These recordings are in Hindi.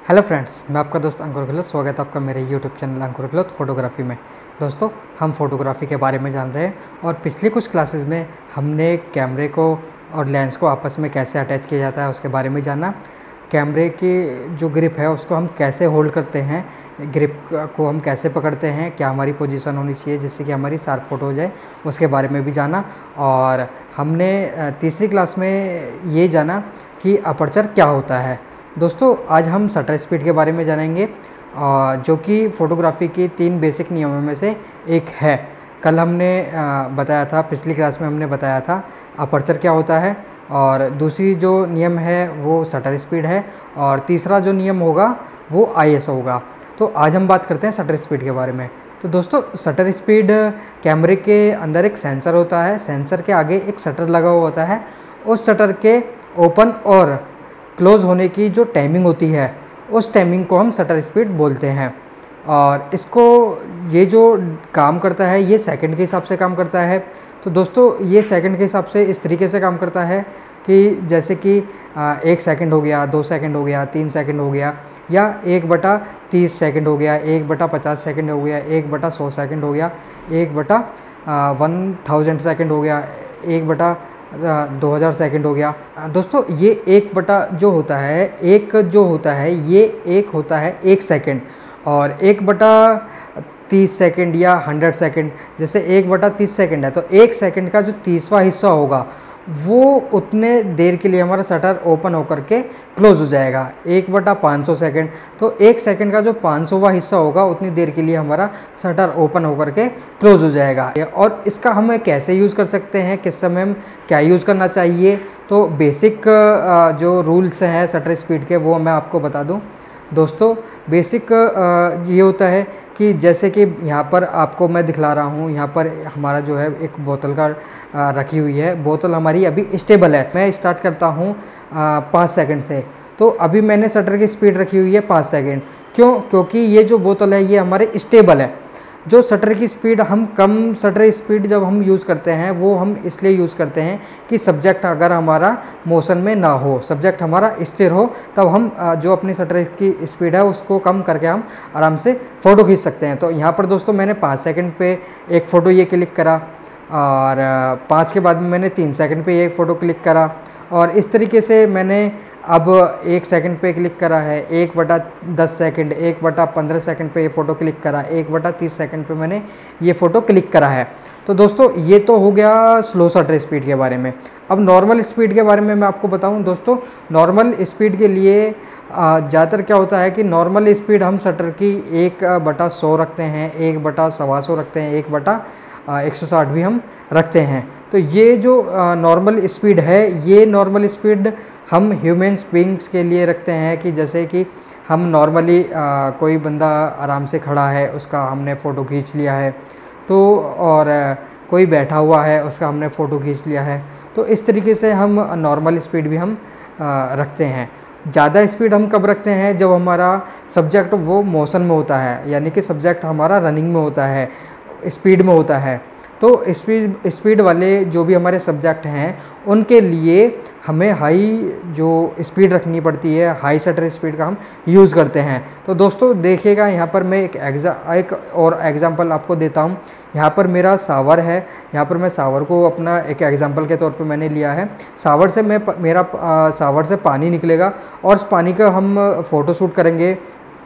हेलो फ्रेंड्स, मैं आपका दोस्त अंकुर गहलोत। स्वागत है आपका मेरे YouTube channel Ankur Gehlot photography में। दोस्तों, हम फोटोग्राफी के बारे में जान रहे हैं और पिछले कुछ क्लासेस में हमने कैमरे को और लेंस को आपस में कैसे अटैच किया जाता है उसके बारे में जाना। कैमरे की जो ग्रिप है उसको हम कैसे होल्ड करते हैं, ग्रिप को हम कैसे पकड़ते हैं, क्या हमारी पोजीशन होनी चाहिए जिससे कि हमारी शार्प फोटो हो जाए, उसके बारे में भी जाना। और हमने तीसरी क्लास में ये जाना कि अपर्चर क्या होता है। दोस्तों, आज हम शटर स्पीड के बारे में जानेंगे जो कि फ़ोटोग्राफी के 3 बेसिक नियमों में से एक है। कल हमने बताया था, पिछली क्लास में हमने बताया था अपर्चर क्या होता है, और दूसरी जो नियम है वो शटर स्पीड है, और तीसरा जो नियम होगा वो ISO होगा। तो आज हम बात करते हैं शटर स्पीड के बारे में। तो दोस्तों, शटर स्पीड कैमरे के अंदर एक सेंसर होता है, सेंसर के आगे एक शटर लगा हुआ होता है। उस शटर के ओपन और क्लोज होने की जो टाइमिंग होती है उस टाइमिंग को हम शटर स्पीड बोलते हैं। और इसको ये जो काम करता है ये सेकंड के हिसाब से काम करता है। तो दोस्तों, ये सेकंड के हिसाब से इस तरीके से काम करता है कि जैसे कि 1 सेकंड हो गया, 2 सेकंड हो गया, 3 सेकंड हो गया, या 1/30 सेकंड हो गया, 1/50 सेकंड हो गया, 1/100 सेकंड हो गया, 1/1000 सेकंड हो गया, 1/2000 सेकंड हो गया। दोस्तों, ये 1 जो होता है, ये एक होता है 1 सेकंड, और 1/30 सेकंड या 100 सेकंड, जैसे 1/30 सेकंड है तो 1 सेकंड का जो 30वां हिस्सा होगा वो उतने देर के लिए हमारा शटर ओपन होकर के क्लोज हो जाएगा। 1/500 सेकंड, तो 1 सेकंड का जो 500वां हिस्सा होगा उतनी देर के लिए हमारा शटर ओपन होकर के क्लोज हो जाएगा। और इसका हम कैसे यूज़ कर सकते हैं, किस समय हम क्या यूज़ करना चाहिए, तो बेसिक जो रूल्स हैं शटर स्पीड के वो मैं आपको बता दूं। दोस्तों, बेसिक ये होता है कि जैसे कि यहाँ पर आपको मैं दिखला रहा हूँ, यहाँ पर हमारा जो है एक बोतल का रखी हुई है। बोतल हमारी अभी स्टेबल है। मैं स्टार्ट करता हूँ 5 सेकंड से, तो अभी मैंने शटर की स्पीड रखी हुई है 5 सेकंड। क्यों? क्योंकि ये जो बोतल है ये हमारे स्टेबल है। जो शटर की स्पीड हम कम शटर स्पीड जब हम यूज़ करते हैं वो हम इसलिए यूज़ करते हैं कि सब्जेक्ट अगर हमारा मोशन में ना हो, सब्जेक्ट हमारा स्थिर हो, तब हम जो अपनी शटर की स्पीड है उसको कम करके हम आराम से फ़ोटो खींच सकते हैं। तो यहाँ पर दोस्तों मैंने 5 सेकंड पे एक फ़ोटो ये क्लिक करा, और 5 के बाद में मैंने 3 सेकंड पे एक फ़ोटो क्लिक करा, और इस तरीके से मैंने अब 1 सेकंड पे क्लिक करा है, 1/10 सेकंड, 1/15 सेकंड पे ये फ़ोटो क्लिक करा, 1/30 सेकंड पे मैंने ये फ़ोटो क्लिक करा है। तो दोस्तों, ये तो हो गया स्लो शटर स्पीड के बारे में। अब नॉर्मल स्पीड के बारे में मैं आपको बताऊं। दोस्तों, नॉर्मल स्पीड के लिए ज़्यादातर क्या होता है कि नॉर्मल स्पीड हम शटर की 1/100 रखते हैं, 1/125 रखते हैं, 1/160 भी हम रखते हैं। तो ये जो नॉर्मल स्पीड है, ये नॉर्मल स्पीड हम ह्यूमन्स बींग्स के लिए रखते हैं कि जैसे कि हम नॉर्मली कोई बंदा आराम से खड़ा है उसका हमने फ़ोटो खींच लिया है, तो और कोई बैठा हुआ है उसका हमने फ़ोटो खींच लिया है। तो इस तरीके से हम नॉर्मल स्पीड भी हम रखते हैं। ज़्यादा स्पीड हम कब रखते हैं? जब हमारा सब्जेक्ट वो मोशन में होता है, यानी कि सब्जेक्ट हमारा रनिंग में होता है, स्पीड में होता है। तो स्पीड वाले जो भी हमारे सब्जेक्ट हैं उनके लिए हमें हाई जो स्पीड रखनी पड़ती है, हाई शटर स्पीड का हम यूज़ करते हैं। तो दोस्तों देखिएगा, यहाँ पर मैं एक और एग्जांपल आपको देता हूँ। यहाँ पर मेरा शावर है, यहाँ पर मैं शावर को अपना एक एग्जांपल के तौर पे मैंने लिया है। शावर से मेरा शावर से पानी निकलेगा और उस पानी का हम फ़ोटो शूट करेंगे।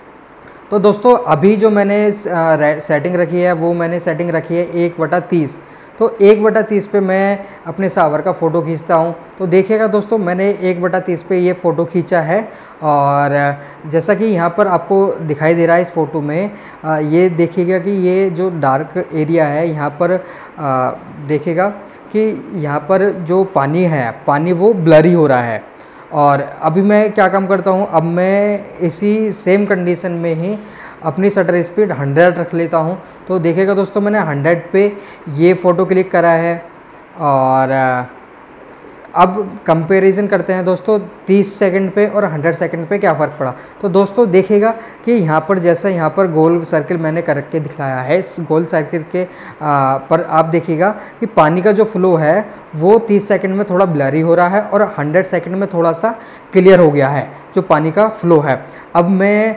तो दोस्तों, अभी जो मैंने सेटिंग रखी है वो मैंने सेटिंग रखी है 1/30। तो 1/30 पे मैं अपने शावर का फ़ोटो खींचता हूँ। तो देखिएगा दोस्तों, मैंने 1/30 पे ये फ़ोटो खींचा है, और जैसा कि यहाँ पर आपको दिखाई दे रहा है इस फ़ोटो में, ये देखिएगा कि ये जो डार्क एरिया है यहाँ पर देखिएगा कि यहाँ पर जो पानी है, पानी वो ब्लरी हो रहा है। और अभी मैं क्या काम करता हूँ, अब मैं इसी सेम कंडीशन में ही अपनी शटर स्पीड 100 रख लेता हूँ। तो देखिएगा दोस्तों, मैंने 100 पे ये फ़ोटो क्लिक करा है, और अब कंपैरिजन करते हैं दोस्तों 30 सेकंड पे और 100 सेकंड पे क्या फ़र्क पड़ा। तो दोस्तों देखिएगा कि यहाँ पर जैसा यहाँ पर गोल सर्किल मैंने करके दिखलाया है, इस गोल सर्किल के पर आप देखिएगा कि पानी का जो फ्लो है वो 30 सेकंड में थोड़ा ब्लरी हो रहा है और 100 सेकंड में थोड़ा सा क्लियर हो गया है जो पानी का फ्लो है। अब मैं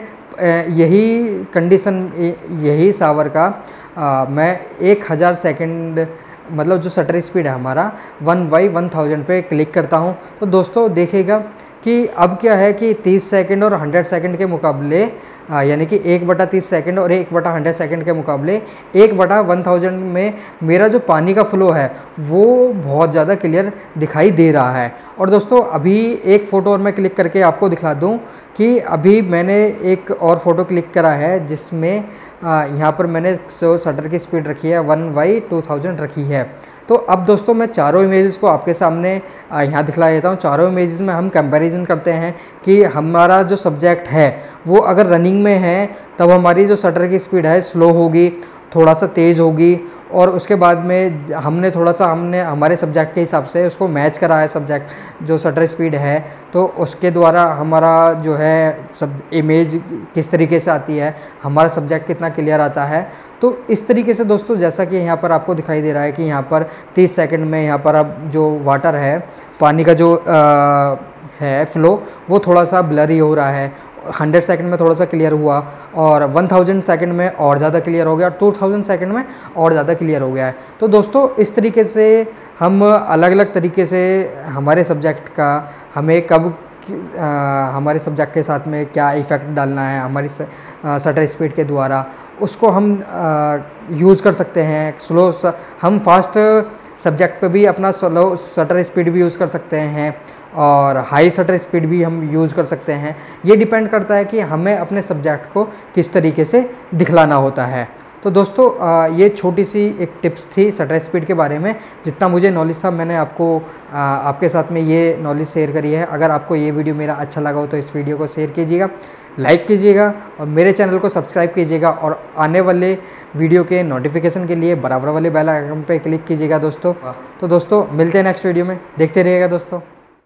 यही कंडीशन, यही शावर का मैं 1000 सेकंड मतलब जो शटर स्पीड है हमारा 1/1000 पे क्लिक करता हूँ। तो दोस्तों देखिएगा कि अब क्या है कि 30 सेकंड और 100 सेकंड के मुकाबले यानी कि 1/30 सेकंड और 1/100 सेकंड के मुकाबले 1/1000 में मेरा जो पानी का फ्लो है वो बहुत ज़्यादा क्लियर दिखाई दे रहा है। और दोस्तों अभी एक फ़ोटो और मैं क्लिक करके आपको दिखला दूं कि अभी मैंने एक और फ़ोटो क्लिक करा है जिसमें यहाँ पर मैंने शटर की स्पीड रखी है 1/2000 रखी है। तो अब दोस्तों मैं चारों इमेजेस को आपके सामने यहाँ दिखला देता हूँ। चारों इमेजेस में हम कंपैरिजन करते हैं कि हमारा जो सब्जेक्ट है वो अगर रनिंग में है तब हमारी जो शटर की स्पीड है स्लो होगी, थोड़ा सा तेज़ होगी, और उसके बाद में हमने हमारे सब्जेक्ट के हिसाब से उसको मैच करा है सब्जेक्ट जो शटर स्पीड है, तो उसके द्वारा हमारा जो है सब इमेज किस तरीके से आती है, हमारा सब्जेक्ट कितना क्लियर आता है। तो इस तरीके से दोस्तों जैसा कि यहाँ पर आपको दिखाई दे रहा है कि यहाँ पर 30 सेकंड में यहाँ पर अब जो वाटर है, पानी का जो है फ्लो वो थोड़ा सा ब्लरी हो रहा है, 100 सेकंड में थोड़ा सा क्लियर हुआ और 1000 सेकंड में और ज़्यादा क्लियर हो गया और 2000 सेकंड में और ज़्यादा क्लियर हो गया है। तो दोस्तों इस तरीके से हम अलग अलग तरीके से हमारे सब्जेक्ट का हमें कब हमारे सब्जेक्ट के साथ में क्या इफ़ेक्ट डालना है हमारी शटर स्पीड के द्वारा, उसको हम यूज़ कर सकते हैं। हम फास्ट सब्जेक्ट पे भी अपना स्लो शटर स्पीड भी यूज़ कर सकते हैं और हाई शटर स्पीड भी हम यूज़ कर सकते हैं। ये डिपेंड करता है कि हमें अपने सब्जेक्ट को किस तरीके से दिखलाना होता है। तो दोस्तों ये छोटी सी एक टिप्स थी शटर स्पीड के बारे में। जितना मुझे नॉलेज था मैंने आपके साथ में ये नॉलेज शेयर करी है। अगर आपको ये वीडियो मेरा अच्छा लगा हो तो इस वीडियो को शेयर कीजिएगा, लाइक कीजिएगा और मेरे चैनल को सब्सक्राइब कीजिएगा और आने वाले वीडियो के नोटिफिकेशन के लिए बराबर वाले बेल आइकन पे क्लिक कीजिएगा दोस्तों। तो दोस्तों मिलते हैं नेक्स्ट वीडियो में, देखते रहिएगा दोस्तों।